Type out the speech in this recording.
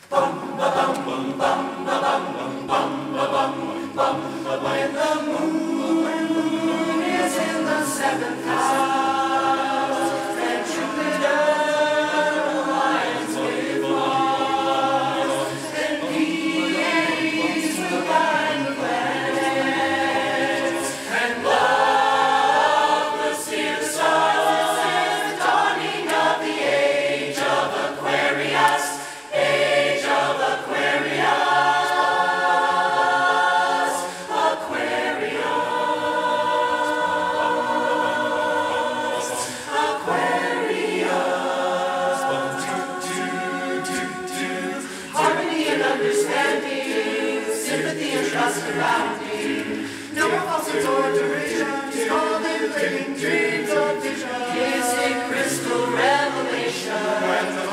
When the moon is in the seventh house, and Jupiter aligns with Mars, and Pleiades will bind the planets, and love will steer the stars, the dawning of the age of Aquarius, age of Aquarius. Understanding, sympathy and trust around you. No more falsehoods or derision. Golden living dreams of vision. Kissing crystal revelation.